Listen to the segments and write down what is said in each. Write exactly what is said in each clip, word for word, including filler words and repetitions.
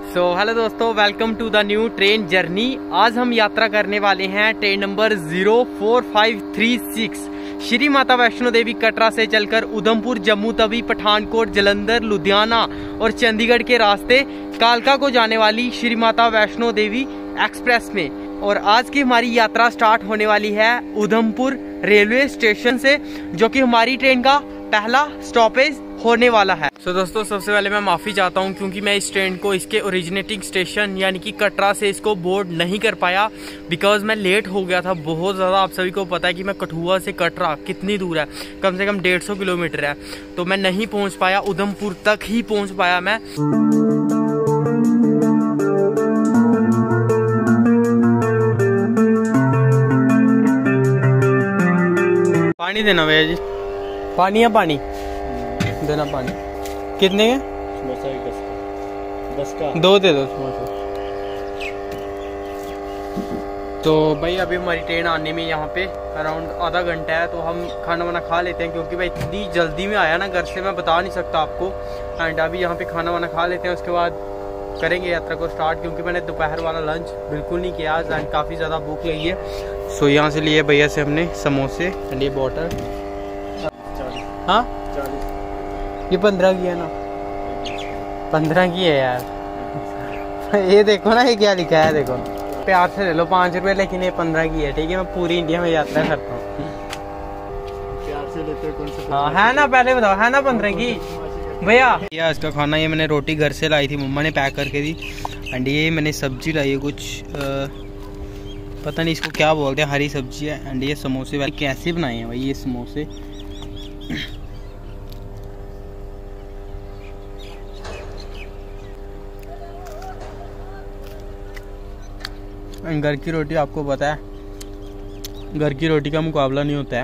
सो hello दोस्तों, welcome to the new train journey. आज हम यात्रा करने वाले हैं train number zero four five three six Shri Mata Vaishno Devi Katra से चलकर उधमपुर, जम्मू तवी, पठानकोट, जलंधर, लुधियाना और चंडीगढ़ के रास्ते कालका को जाने वाली श्री माता वैष्णो देवी एक्सप्रेस में। और आज की हमारी यात्रा स्टार्ट होने वाली है उधमपुर रेलवे स्टेशन से, जो कि हमारी ट्रेन का पहला स्टॉपेज होने वाला है। सो so, दोस्तों सबसे पहले मैं माफी चाहता हूं क्योंकि मैं इस ट्रेन को इसके ओरिजिनेटिंग स्टेशन यानी कि कटरा से इसको बोर्ड नहीं कर पाया, बिकॉज मैं लेट हो गया था बहुत ज़्यादा। आप सभी को पता है कि मैं कठुआ से कटरा कितनी दूर है, कम से कम डेढ़ सौ किलोमीटर है, तो मैं नहीं पहुंच पाया, उधमपुर तक ही पहुंच पाया मैं। पानी देना भैया जी, पानी या पानी देना, पानी कितने के? समोसा दस का, दस का दो दे दो समोसा। तो भाई अभी हमारी ट्रेन आने में यहाँ पे अराउंड आधा घंटा है, तो हम खाना वाना खा लेते हैं क्योंकि भाई इतनी जल्दी में आया ना घर से, मैं बता नहीं सकता आपको। एंड अभी यहाँ पे खाना वाना खा लेते हैं, उसके बाद करेंगे यात्रा को स्टार्ट, क्योंकि मैंने दोपहर वाला लंच बिल्कुल नहीं किया आज एंड काफ़ी ज़्यादा भूख लगी है। सो यहाँ से लिए भैया से हमने समोसे एंड ये बॉटल। हाँ ये पंद्रह की है ना, पंद्रह की है यार। ये देखो ना, ये क्या लिखा है देखो, प्यार से ले लो पाँच रुपए, लेकिन ये पंद्रह की है। ठीक है, मैं पूरी इंडिया में यात्रा करता हूँ, प्यार से लेते कौन सा? हाँ है ना, पहले बताओ है ना पंद्रह की भैया। ये आज का खाना, ये मैंने रोटी घर से लाई थी, मम्मा ने पैक करके दी। एंड ये मैंने सब्जी लाई है कुछ आ, पता नहीं इसको क्या बोलते हैं, हरी सब्जी है। एंड ये समोसे वाले कैसे बनाए हैं भाई ये समोसे। घर की रोटी आपको पता है, घर की रोटी का मुकाबला नहीं होता है।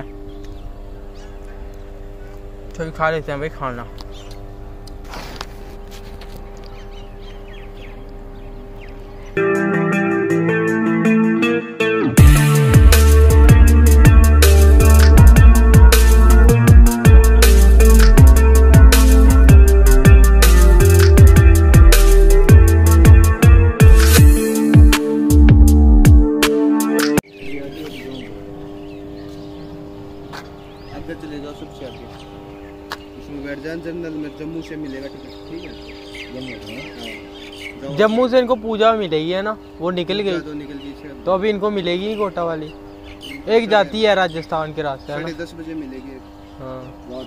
तो खा लेते हैं भाई खाना। चले जाओ सबसे आगे, इसमें बैठ जाए, जनरल में जम्मू से मिलेगा टिकट। ठीक है, जम्मू से इनको पूजा मिलेगी है ना, वो निकल गई तो निकल गई, तो अभी इनको मिलेगी कोटा वाली। एक जाती है राजस्थान के रास्ते, है ना, दस बजे मिलेगी। हाँ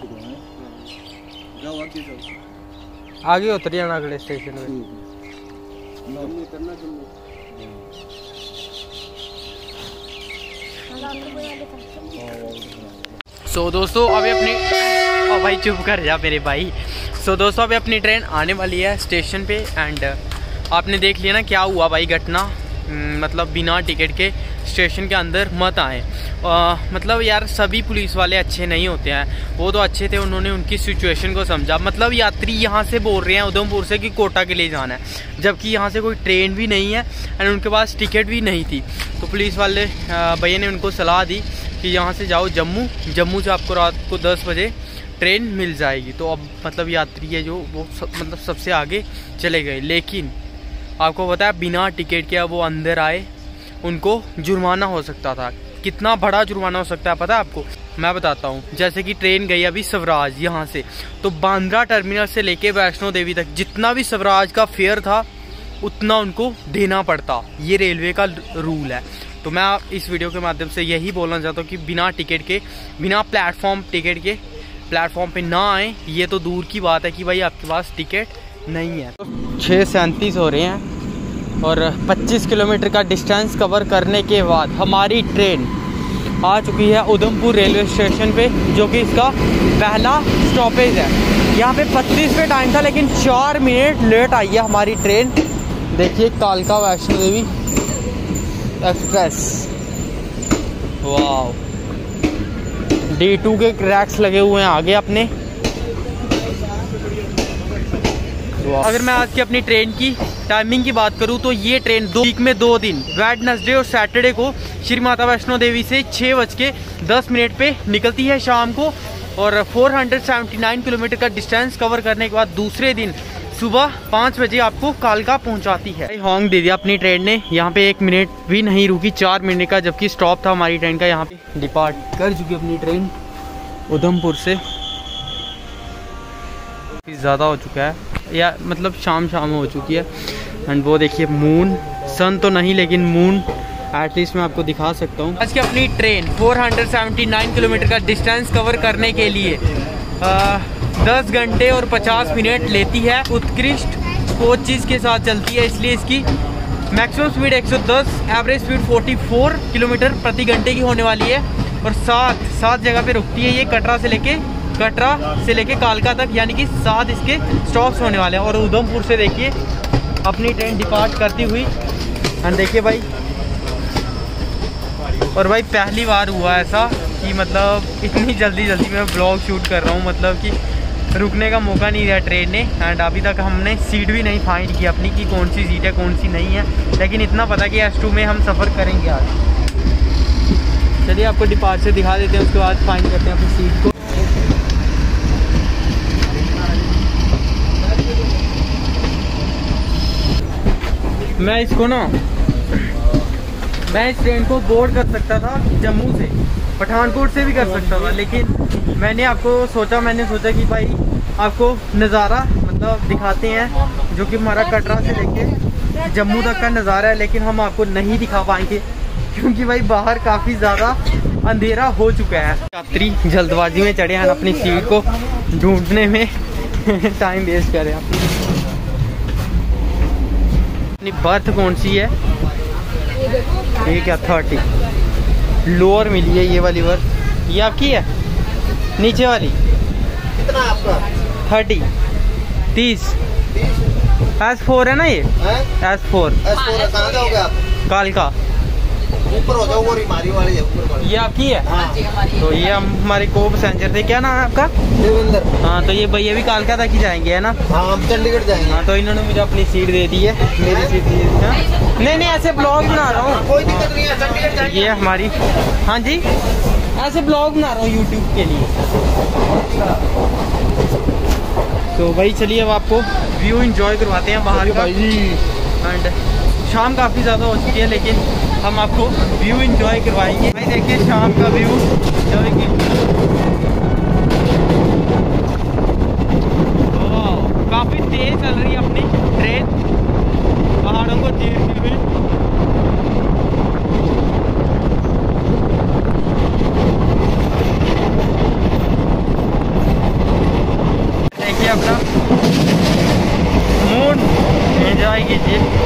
जाओ आगे जाओ, आगे उतर जाना अगले स्टेशन में। जम्मू उतरना, जम्मू। सो so, दोस्तों अभी अपनी ओ भाई चुप कर जा मेरे भाई। सो so, दोस्तों अभी अपनी ट्रेन आने वाली है स्टेशन पे। एंड आपने देख लिया ना क्या हुआ भाई घटना, मतलब बिना टिकट के स्टेशन के अंदर मत आए। आ, मतलब यार सभी पुलिस वाले अच्छे नहीं होते हैं, वो तो अच्छे थे, उन्होंने उनकी सिचुएशन को समझा। मतलब यात्री यहाँ से बोल रहे हैं उधमपुर से कि कोटा के लिए जाना है, जबकि यहाँ से कोई ट्रेन भी नहीं है एंड उनके पास टिकट भी नहीं थी। तो पुलिस वाले भैया ने उनको सलाह दी कि यहाँ से जाओ जम्मू, जम्मू से आपको रात को दस बजे ट्रेन मिल जाएगी। तो अब मतलब यात्री है जो वो सब, मतलब सबसे आगे चले गए। लेकिन आपको पता है बिना टिकट के वो अंदर आए, उनको जुर्माना हो सकता था। कितना बड़ा जुर्माना हो सकता है पता है आपको? मैं बताता हूँ। जैसे कि ट्रेन गई अभी स्वराज यहाँ से, तो बांद्रा टर्मिनल से लेके वैष्णो देवी तक जितना भी स्वराज का फेयर था उतना उनको देना पड़ता। ये रेलवे का रूल है। तो मैं इस वीडियो के माध्यम से यही बोलना चाहता हूँ कि बिना टिकट के, बिना प्लेटफॉर्म टिकट के प्लेटफॉर्म पे ना आए। ये तो दूर की बात है कि भाई आपके पास टिकट नहीं है। तो छः सैंतीस हो रहे हैं और पच्चीस किलोमीटर का डिस्टेंस कवर करने के बाद हमारी ट्रेन आ चुकी है उधमपुर रेलवे स्टेशन पे, जो कि इसका पहला स्टॉपेज है। यहाँ पे पच्चीस पे टाइम था, लेकिन चार मिनट लेट आई है हमारी ट्रेन। देखिए कालका वैष्णो देवी एक्सप्रेस, वाह, डी टू के क्रैक्स लगे हुए हैं आगे अपने। अगर मैं आज की अपनी ट्रेन की टाइमिंग की बात करूं तो ये ट्रेन दो वीक में दो दिन, वेडनेसडे और सैटरडे को श्री माता वैष्णो देवी से छः बज के दस मिनट पे निकलती है शाम को, और चार सौ उन्यासी किलोमीटर का डिस्टेंस कवर करने के बाद दूसरे दिन सुबह पाँच बजे आपको कालका पहुंचाती है। हॉन्ग दे दिया अपनी ट्रेन ने, यहाँ पे एक मिनट भी नहीं रुकी, चार मिनट का जबकि स्टॉप था हमारी ट्रेन का। यहाँ पे डिपार्ट कर चुकी अपनी ट्रेन उधमपुर से। ज़्यादा हो चुका है या मतलब शाम शाम हो चुकी है। एंड वो देखिए मून, सन तो नहीं लेकिन मून एटलीस्ट मैं आपको दिखा सकता हूँ। आज की अपनी ट्रेन चार सौ उन्यासी किलोमीटर का डिस्टेंस कवर करने के लिए आ, दस घंटे और पचास मिनट लेती है। उत्कृष्ट कोचेस के साथ चलती है, इसलिए इसकी मैक्सिमम स्पीड एक सौ दस, एवरेज स्पीड चौवालीस किलोमीटर प्रति घंटे की होने वाली है। और सात सात जगह पे रुकती है ये, कटरा से लेके कटरा से लेके कालका तक, यानी कि सात इसके स्टॉप्स होने वाले हैं। और उधमपुर से देखिए अपनी ट्रेन डिपार्ट करती हुई। एंड देखिए भाई, और भाई पहली बार हुआ ऐसा कि मतलब इतनी जल्दी जल्दी मैं ब्लॉग शूट कर रहा हूँ, मतलब कि रुकने का मौका नहीं दिया ट्रेन ने। एंड अभी तक हमने सीट भी नहीं फाइंड की अपनी कि कौन सी सीट है कौन सी नहीं है, लेकिन इतना पता कि एस टू में हम सफ़र करेंगे आज। चलिए आपको डिपार्ट से दिखा देते हैं, उसके बाद फाइंड करते हैं अपनी सीट को। मैं इसको ना मैं इस ट्रेन को बोर्ड कर सकता था जम्मू से, पठानकोट से भी कर सकता था, लेकिन मैंने आपको सोचा मैंने सोचा कि भाई आपको नज़ारा मतलब दिखाते हैं जो कि हमारा कटरा से लेके जम्मू तक का नज़ारा है, लेकिन हम आपको नहीं दिखा पाएंगे क्योंकि भाई बाहर काफ़ी ज़्यादा अंधेरा हो चुका है। यात्री जल्दबाजी में चढ़े हैं अपनी सीट को ढूंढने में टाइम वेस्ट करें। अपनी बर्थ कौन सी है? ये क्या थर्टी लोअर मिली है, ये वाली बर्थ ये आपकी है। नीचे वाली कितना आपका? थर्टी तीस एस फोर है ना, ये एस फोर कहाँ जाओगे आप? कालका ऊपर हो जाओ, वो रिमारी वाली है ऊपर वाली। ये आपकी है? हाँ। तो ये हम हमारे को पैसेंजर थे, क्या नाम है आपका? देवेंद्र। हाँ तो ये भैया भी कालका तक ही जाएंगे है ना? हाँ हम चंडीगढ़ जाएंगे। हाँ तो इन्होंने मुझे अपनी सीट दे दी है, मेरी सीट दी है। नहीं नहीं ऐसे ब्लॉग बना रहा हूँ, कोई दिक्कत नहीं है, चंडीगढ़ जाएंगे। ये हमारी, हाँ जी ऐसे ब्लॉग बना रहा हूँ यूट्यूब के लिए। तो भाई चलिए अब आपको व्यू एंजॉय करवाते हैं बाहर का। एंड शाम काफ़ी ज़्यादा हो चुकी है, लेकिन हम आपको व्यू एंजॉय करवाएंगे। भाई देखिए शाम का व्यू, काफ़ी तेज चल रही है अपनी ट्रेन पहाड़ों को चीरते हुए। देखिए अपना मूड एंजॉय कीजिए।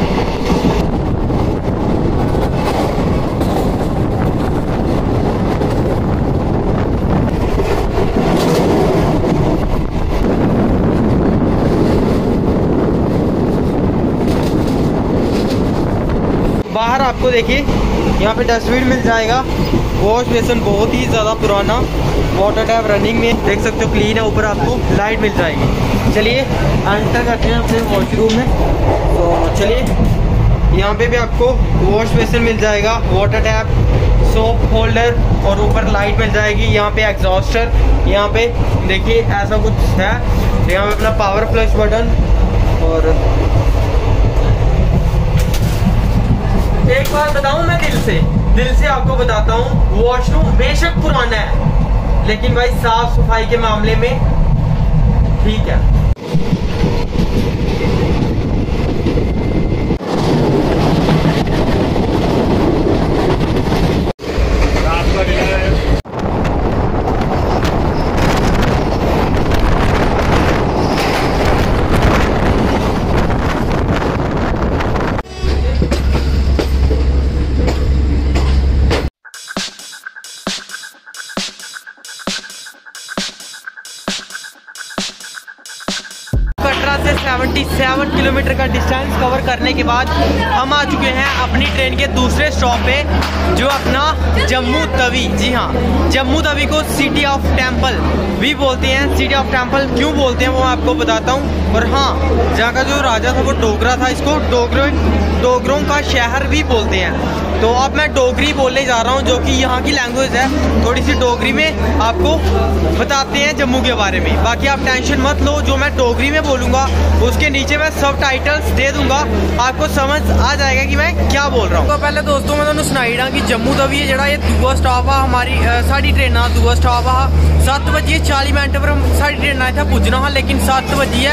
बाहर आपको देखिए यहाँ पे डस्टबिन मिल जाएगा, वॉश बेसन बहुत ही ज़्यादा पुराना, वाटर टैप रनिंग में देख सकते हो क्लीन है, ऊपर आपको लाइट मिल जाएगी। चलिए एंटर करते हैं अपने वॉशरूम में। तो चलिए यहाँ पे भी आपको वॉश बेसन मिल जाएगा, वाटर टैप, सोप होल्डर और ऊपर लाइट मिल जाएगी। यहाँ पे एग्जॉस्टर, यहाँ पे देखिए ऐसा कुछ है, यहाँ पे अपना पावर फ्लश बटन। और एक बार बताऊं मैं दिल से दिल से आपको बताता हूँ, वॉशरूम बेशक पुराना है लेकिन भाई साफ सफाई के मामले में ठीक है। सतहत्तर किलोमीटर का डिस्टेंस कवर करने के बाद हम आ चुके हैं अपनी ट्रेन के दूसरे स्टॉप पे, जो अपना जम्मू तवी। जी हाँ, जम्मू तवी को सिटी ऑफ टेम्पल भी बोलते हैं। सिटी ऑफ टेम्पल क्यों बोलते हैं वो मैं आपको बताता हूँ। और हाँ, जहाँ का जो राजा था वो डोगरा था, इसको डोगरों डोगरों का शहर भी बोलते हैं। तो अब मैं डोगरी बोलने जा रहा हूँ, जो कि यहाँ की लैंग्वेज है। थोड़ी सी डोगरी में आपको बताते हैं जम्मू के बारे में। बाकी आप टेंशन मत लो, जो मैं डोगरी में बोलूँगा उसके नीचे मैं सब टाइटल्स दे दूँगा, आपको समझ आ जाएगा कि मैं क्या बोल रहा हूँ। तो पहले दोस्तों मैं तुहानू सनाई दा कि जम्मू दा भी जेह्ड़ा एह् दूआ स्टाप आ हमारी साड़ी ट्रेना दूआ स्टाप आ सत्त बजिए चाली मिनट पर साड़ी ट्रेना इत्थै पुज्जना हा, लेकिन सत्त बजिए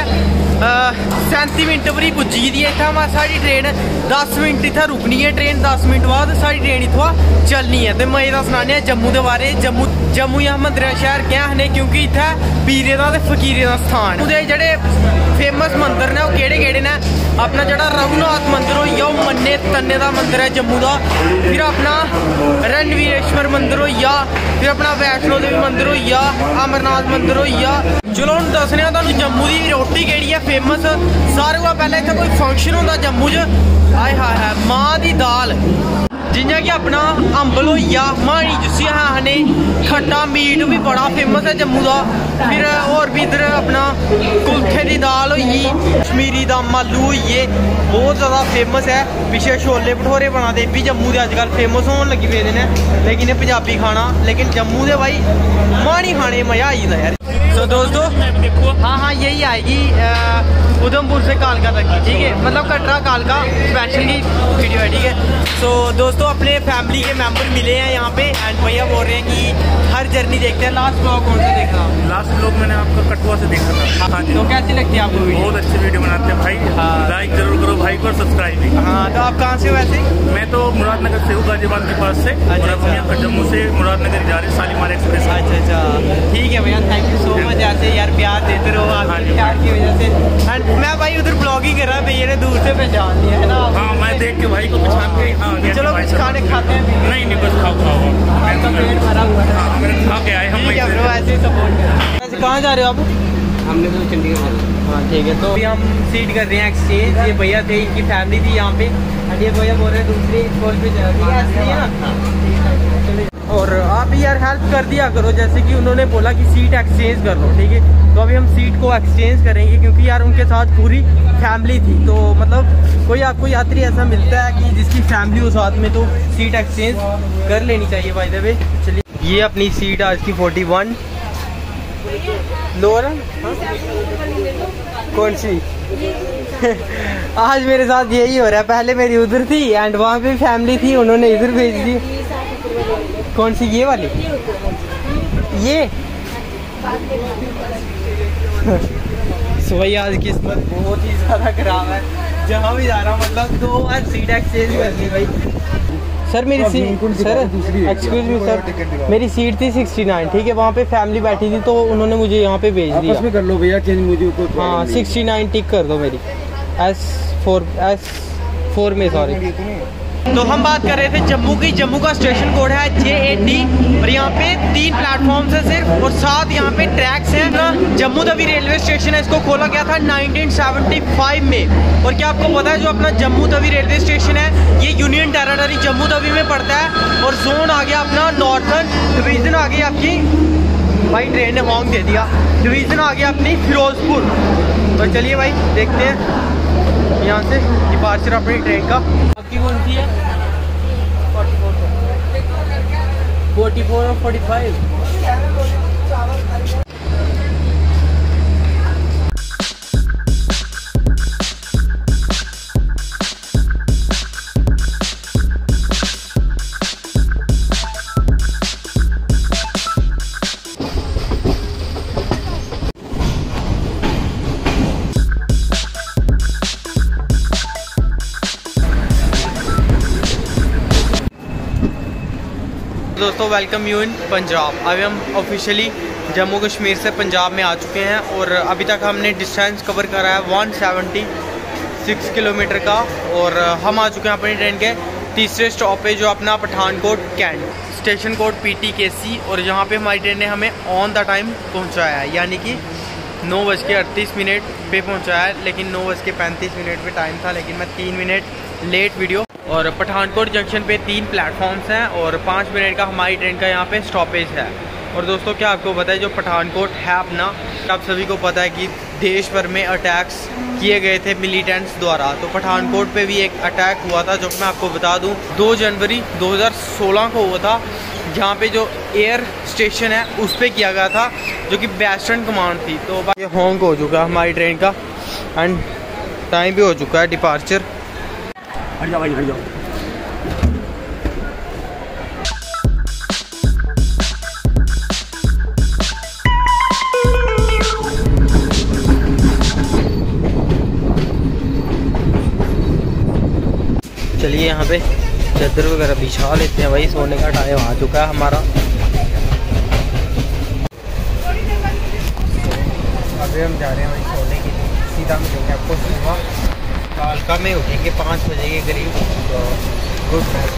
सैंती मिनट पर ही पुज्जी दी है इत्थै साड़ी ट्रेन। दस मिनट इत्थै रुकनी है ट्रेन, दस मिनट बाद साड़ी ट्रेन इत्थुआं चलनी है। तो मजे दा सनाने जम्मू के बारे। जम्मू जम्मू या मंदर शहर क्या आखने, क्योंकि इत्थै पीरे दा ते फकीरे दा स्थान। ओह्दे जेह्ड़े फेमस मंदिर ने ओह् केह्ड़े केह्ड़े ने? अपना जेह्ड़ा रघुनाथ मंदिर होई गेआ, ओह् मन्ने तन्ने दा मंदिर है जम्मू दा। फिर अपना रणवीरेश्वर मंदिर होई गेआ, फिर अपना वैष्णो देवी मंदिर होई गेआ, अमरनाथ मंदिर होई गेआ। चलो हूँ दसने तुहानू जम्मू की रोटी केह्ड़ी है फेमस। सारे कोला पैह्ले इत्थै कोई फंक्शन होंदा जम्मू च, हाय हाय हाय मांह् दी दाल, जियां कि अपना अंबल होई गेआ, माह्नी जिसी अस आखने, खट्टा मीट भी बड़ा फेमस है जम्मू का। फिर होर भी इधर अपना कुल्थे दी दाल होई गेई, कश्मीरी दम आलू होई गे, बहुत ज़्यादा फेमस है। पिछे छोले भठोरे बना दे भी जम्मू के अजकल फेमस होने लगी पेदे ने, लेकिन ये पंजाबी खाना, लेकिन जम्मू के भाई माह्नी खाने मज़ा आई जंदा यार। तो दोस्तों हाँ हाँ यही आएगी उधमपुर से कालका तक की, ठीक है, मतलब कटरा कालका स्पेशल की वीडियो है, ठीक है। तो दोस्तों अपने फैमिली के मेंबर मिले हैं यहाँ पे, एंड भैया बोल रहे हैं कि हर जर्नी देखते हैं। लास्ट ब्लॉग कौन सा देखा? लास्ट ब्लॉग मैंने आपका कटुआ से देखा था। हाँ जी। तो कैसी लगती है आपको वीडियो? बहुत अच्छी वीडियो बनाते हैं भाई। हाँ। लाइक जरूर करो भाई को और सब्सक्राइब भी। हाँ तो आप कहाँ से हो वैसे? मैं तो मुरादनगर से हूँ, गाजियाबाद के पास से। और अब हम यहाँ जम्मू से मुरादनगर जा रहे हैं शालीमार एक्सप्रेस। अच्छा अच्छा ठीक है भैया, थैंक यू सो मच। ऐसे यार प्यार देते रहो आपके प्यार की वजह से। एंड मैं भाई उधर ब्लॉगिंग कर रहा है, भैया ने दूर से पहचान लिया है ना। हाँ मैं देख के भाई को पहचान के। हाँ चलो कुछ खाने खाते हैं? नहीं नहीं बस खाओ खाओ, आपका पेट भरा हुआ है। हाँ मैंने खा के आए हम। ऐसे ही सपोर्ट करें। वैसे कहाँ जा रहे हो आप? हमने तो चंडीगढ़। हाँ ठीक है, तो अभी हम सीट कर रहे हैं एक्सचेंज। ये भैया थे, इनकी फैमिली थी यहाँ पे, एंड ये भैया बोल रहे हैं दूसरी स्कूल पे जा रही है। और आप भी यार हेल्प कर दिया करो, जैसे कि उन्होंने बोला कि सीट एक्सचेंज कर लो, ठीक है। तो अभी हम सीट को एक्सचेंज करेंगे, क्योंकि यार उनके साथ पूरी फैमिली थी। तो मतलब कोई आपको यात्री ऐसा मिलता है कि जिसकी फैमिली हो साथ में, तो सीट एक्सचेंज कर लेनी चाहिए बाय द वे। चलिए ये अपनी सीट आज की फोर्टी वन लोअर। कौन सी? आज मेरे साथ यही हो रहा है, पहले मेरी उधर थी एंड वहाँ पे फैमिली थी, उन्होंने इधर भेज दी। कौन सी? ये वाली? ये सो भाई आज किस्मत बहुत ही ज़्यादा खराब है, जहाँ भी जा रहा हूँ मतलब दो बार सीट एक्सचेंज कर ली भाई। सर मेरी seat, sir excuse me sir, मेरी सीट थी सिक्सटी नाइन, ठीक है, वहाँ पे फैमिली बैठी थी, तो उन्होंने मुझे यहाँ पे भेज दिया। आपस में कर लो भैया चेंज, मुझे तो हाँ सिक्सटी नाइन टिक कर दो मेरी, एस फोर एस फोर में सॉरी। तो हम बात कर रहे थे जम्मू की। जम्मू का स्टेशन कोड है जे ए डी, और यहाँ पे तीन प्लेटफॉर्म्स है सिर्फ, और सात यहाँ पे ट्रैक्स हैं ना। जम्मू तवी रेलवे स्टेशन है, इसको खोला गया था नाइनटीन सेवेंटी फाइव में। और क्या आपको पता है जो अपना जम्मू तवी रेलवे स्टेशन है, ये यूनियन टेरिटरी जम्मू तवी में पड़ता है, और जोन आ गया अपना नॉर्थन, डिवीजन आ गई आपकी, भाई ट्रेन ने हॉर्न दे दिया, डिवीजन आ गया अपनी फिरोजपुर। तो चलिए भाई देखते हैं यहाँ से डिपार्चर अपनी ट्रेन का। आपकी कौन सी है? फोर्टी फोर और फोर्टी फाइव। दोस्तों वेलकम यू इन पंजाब। अभी हम ऑफिशियली जम्मू कश्मीर से पंजाब में आ चुके हैं, और अभी तक हमने डिस्टेंस कवर करा है वन सेवेंटी सिक्स किलोमीटर का, और हम आ चुके हैं अपनी ट्रेन के तीसरे स्टॉप पे, जो अपना Pathankot cantt, station code P T K C. और यहाँ पे हमारी ट्रेन ने हमें ऑन द टाइम पहुँचाया है, यानी कि नौ बज के अड़तीस मिनट पे पहुँचाया है, लेकिन नौ बज के पैंतीस मिनट पे टाइम था, लेकिन मैं तीन मिनट लेट वीडियो। और पठानकोट जंक्शन पे तीन प्लेटफॉर्म्स हैं, और पाँच मिनट का हमारी ट्रेन का यहाँ पे स्टॉपेज है। और दोस्तों क्या आपको पता है जो पठानकोट है अपना, आप सभी को पता है कि देश भर में अटैक्स किए गए थे मिलिटेंट्स द्वारा। तो पठानकोट पे भी एक अटैक हुआ था जो मैं आपको बता दूं दो जनवरी दो हज़ार सोलह को हुआ था, जहाँ पे जो एयर स्टेशन है उस पर किया गया था, जो कि वेस्टर्न कमांड थी। तो ये होंग हो चुका है हमारी ट्रेन का एंड टाइम भी हो चुका है डिपार्चर। हट जाओ भाई, हट जाओ। चलिए यहाँ पे चादर वगैरह बिछा लेते हैं भाई, सोने का टाइम आ चुका है हमारा। अभी हम जा रहे हैं भाई सोने के लिए, सीधा मिलेंगे आपको सुबह कालका में, उठेंगे पाँच बजे के करीब। तो गुड नाइट।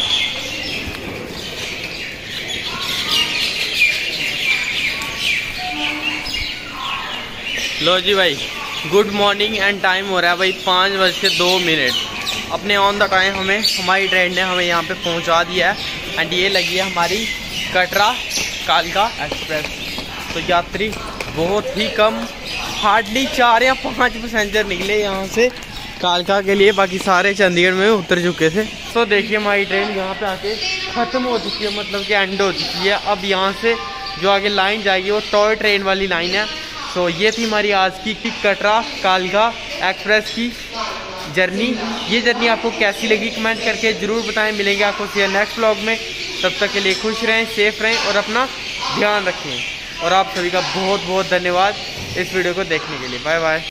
लो जी भाई, गुड मॉर्निंग एंड टाइम हो रहा है भाई पाँच बज के दो मिनट। अपने ऑन द टाइम हमें हमारी ट्रेन ने हमें यहाँ पे पहुँचा दिया है एंड ये लगी है हमारी कटरा कालका एक्सप्रेस। तो यात्री बहुत ही कम, हार्डली चार या पाँच पैसेंजर निकले यहाँ से कालका के लिए, बाकी सारे चंडीगढ़ में उतर चुके थे। तो देखिए हमारी ट्रेन यहाँ पे आके ख़त्म हो चुकी है, मतलब कि एंड हो चुकी है। अब यहाँ से जो आगे लाइन जाएगी वो टॉय ट्रेन वाली लाइन है। तो ये थी हमारी आज की कि कटरा कालका एक्सप्रेस की जर्नी। ये जर्नी आपको कैसी लगी कमेंट करके ज़रूर बताएं। मिलेंगे आपको फिर नेक्स्ट व्लॉग में, तब तक के लिए खुश रहें, सेफ रहें और अपना ध्यान रखें। और आप सभी का बहुत बहुत धन्यवाद इस वीडियो को देखने के लिए। Bye bye.